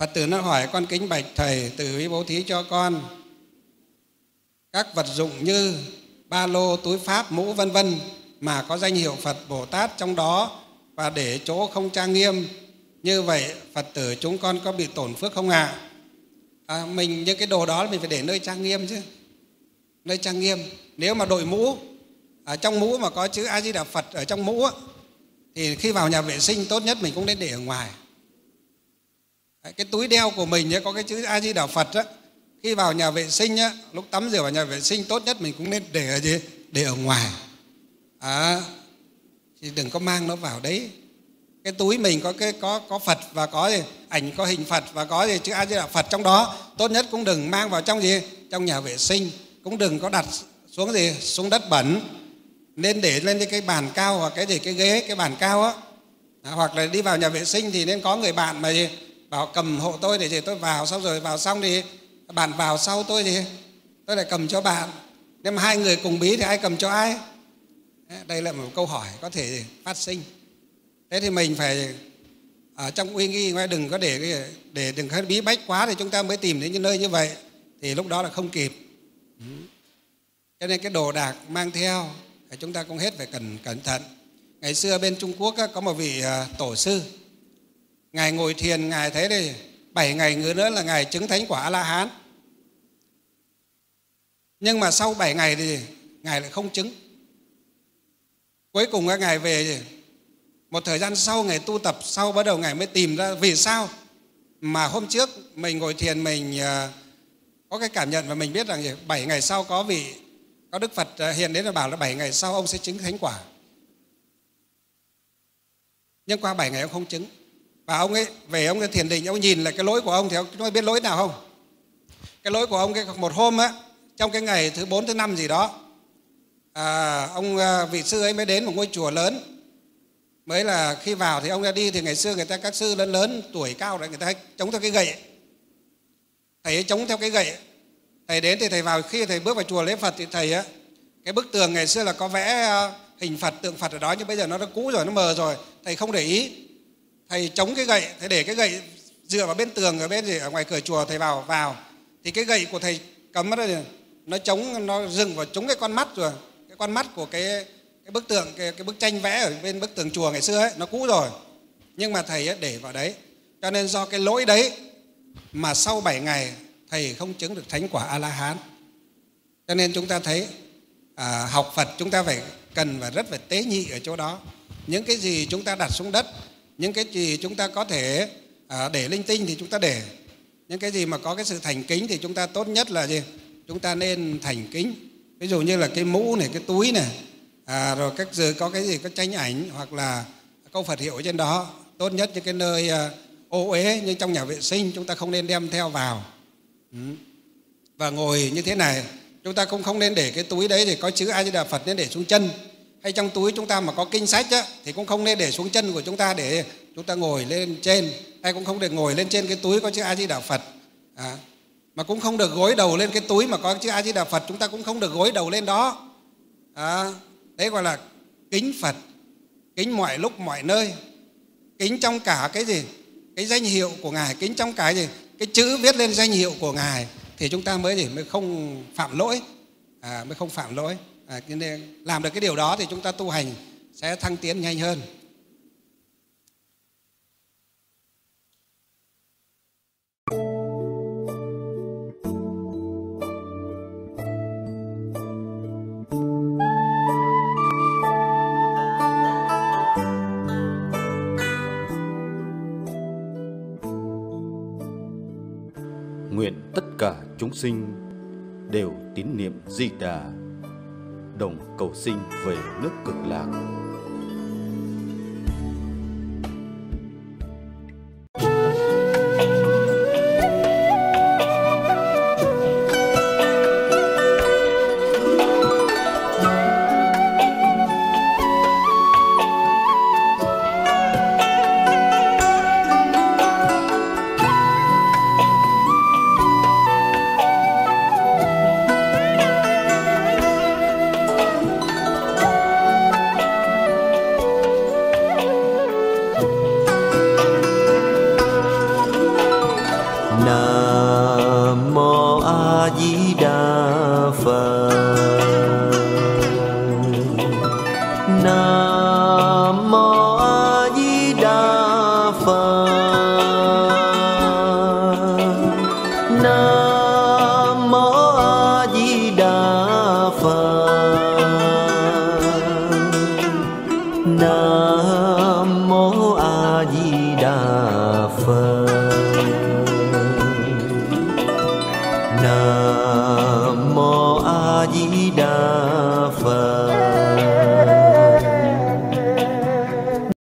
Phật tử nó hỏi: con kính bạch thầy, từ bi bố thí cho con các vật dụng như ba lô, túi pháp, mũ vân vân mà có danh hiệu Phật Bồ Tát trong đó và để chỗ không trang nghiêm, như vậy Phật tử chúng con có bị tổn phước không ạ? Mình những cái đồ đó mình phải để nơi trang nghiêm chứ, nơi trang nghiêm. Nếu mà đội mũ, ở trong mũ mà có chữ A Di Đà Phật ở trong mũ thì khi vào nhà vệ sinh tốt nhất mình cũng nên để ở ngoài. Cái túi đeo của mình có cái chữ A Di Đà Phật khi vào nhà vệ sinh lúc tắm rửa vào nhà vệ sinh tốt nhất mình cũng nên để ở gì? Để ở ngoài. Thì đừng có mang nó vào đấy. Cái túi mình có Phật và có gì? Ảnh có hình Phật và có gì? Chữ A Di Đà Phật trong đó, tốt nhất cũng đừng mang vào trong gì? Trong nhà vệ sinh. Cũng đừng có đặt xuống gì? Xuống đất bẩn. Nên để lên cái bàn cao hoặc cái gì, cái ghế, cái bàn cao hoặc là đi vào nhà vệ sinh thì nên có người bạn mà gì? Bảo cầm hộ tôi để gì? Tôi vào, xong rồi vào xong thì bạn vào sau tôi gì? Tôi lại cầm cho bạn. Nếu mà hai người cùng bí thì ai cầm cho ai? Đây là một câu hỏi có thể phát sinh. Thế thì mình phải ở trong uy nghi, đừng có để đừng có bí bách quá thì chúng ta mới tìm đến những nơi như vậy, thì lúc đó là không kịp. Cho nên cái đồ đạc mang theo thì chúng ta cũng hết phải cẩn thận. Ngày xưa bên Trung Quốc có một vị tổ sư, Ngài ngồi thiền, Ngài thấy đây 7 ngày nữa là Ngài chứng thánh quả A-la-hán. Nhưng mà sau 7 ngày thì Ngài lại không chứng. Cuối cùng Ngài về, một thời gian sau Ngài tu tập, sau bắt đầu Ngài mới tìm ra vì sao mà hôm trước mình ngồi thiền mình có cái cảm nhận và mình biết rằng 7 ngày sau có Đức Phật hiện đến và bảo là 7 ngày sau ông sẽ chứng thánh quả. Nhưng qua 7 ngày ông không chứng. Và ông ấy về, ông ấy thiền định, ông nhìn lại cái lỗi của ông thì ông biết lỗi nào không? Cái lỗi của ông một hôm trong cái ngày thứ 4, thứ 5 gì đó, vị sư ấy mới đến một ngôi chùa lớn. Mới là khi vào thì ông ra đi, thì ngày xưa các sư lớn tuổi cao rồi, người ta hay chống theo cái gậy. Thầy ấy chống theo cái gậy. Thầy đến thì thầy vào, khi thầy bước vào chùa lễ Phật thì thầy cái bức tường ngày xưa là có vẽ hình Phật, tượng Phật ở đó, nhưng bây giờ nó đã cũ rồi, nó mờ rồi. Thầy không để ý. Thầy chống cái gậy, thầy để cái gậy dựa vào bên tường ở bên gì ở ngoài cửa chùa. Thầy vào thì cái gậy của thầy cắm nó chống, nó dừng vào trúng cái con mắt rồi. Cái con mắt của cái bức tượng, cái bức tranh vẽ ở bên bức tường chùa ngày xưa ấy, nó cũ rồi. Nhưng mà thầy để vào đấy. Cho nên do cái lỗi đấy mà sau 7 ngày thầy không chứng được thánh quả A-la-hán. Cho nên chúng ta thấy học Phật chúng ta cần và rất phải tế nhị ở chỗ đó. Những cái gì chúng ta đặt xuống đất, những cái gì chúng ta có thể để linh tinh thì chúng ta để. Những cái gì mà có cái sự thành kính thì chúng ta tốt nhất là gì? Chúng ta nên thành kính. Ví dụ như là cái mũ này, cái túi này, rồi có cái gì có tranh ảnh hoặc là câu Phật hiệu ở trên đó. Tốt nhất những cái nơi ô uế như trong nhà vệ sinh chúng ta không nên đem theo vào. Và ngồi như thế này, chúng ta cũng không nên để cái túi đấy thì có chữ A Di Đà Phật nên để xuống chân. Hay trong túi chúng ta mà có kinh sách thì cũng không nên để xuống chân của chúng ta để chúng ta ngồi lên trên. Hay cũng không được ngồi lên trên cái túi có chữ A Di Đà Phật. Mà cũng không được gối đầu lên cái túi mà có chữ A Di Đà Phật, chúng ta cũng không được gối đầu lên đó. Đấy gọi là kính Phật, kính mọi lúc mọi nơi, kính trong cả cái gì? Cái danh hiệu của Ngài, kính trong cái gì? Cái chữ viết lên danh hiệu của Ngài thì chúng ta mới không phạm lỗi, mới không phạm lỗi. Nên làm được cái điều đó thì chúng ta tu hành sẽ thăng tiến nhanh hơn. Nguyện tất cả chúng sinh đều tín niệm Di Đà, đồng cầu sinh về nước Cực Lạc.